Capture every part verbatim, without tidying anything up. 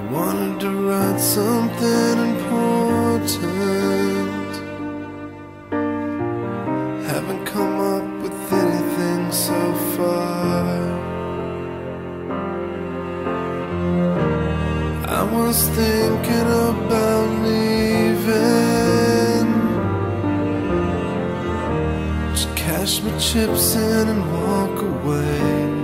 wanted to write something important. Haven't come up with anything so far. I was thinking about leaving, just cash my chips in and walk away.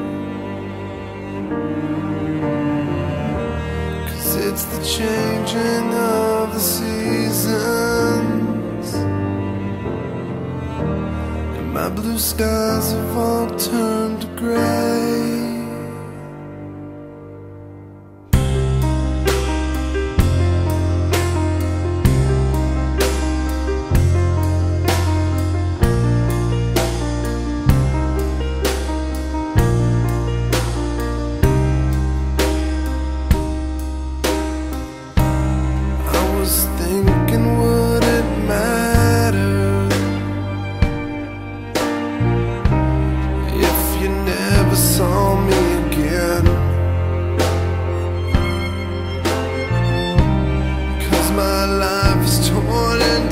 It's the changing of the seasons, and my blue skies have all turned to gray. Thinking, would it matter if you never saw me again? 'Cause my life is torn and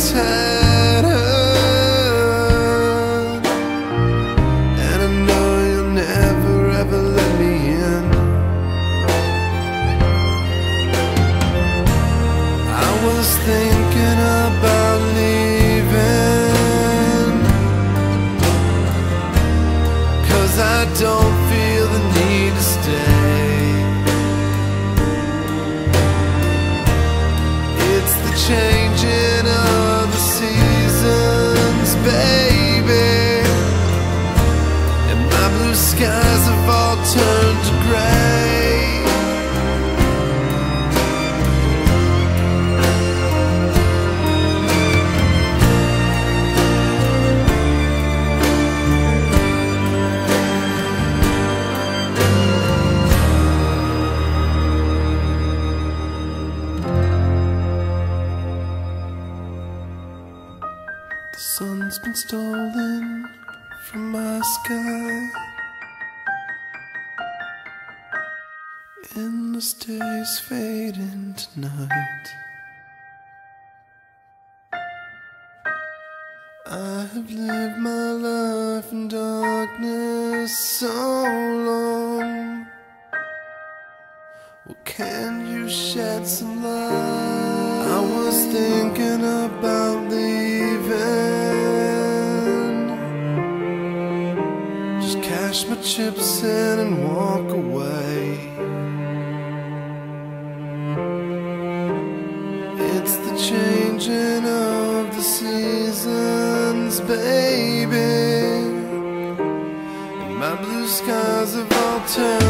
tattered, and I know you'll never ever let me in. I was thinking about leaving, 'cause I don't feel the need to stay. It's the changing of the seasons, baby, and my blue skies have all turned to gray. The sun's been stolen from my sky, endless days fading tonight. I have lived my life in darkness so long. Well, can you shed some light? I was thinking about leaving, just cash my chips in and walk away. It's the changing of the seasons, baby, and my blue skies have all turned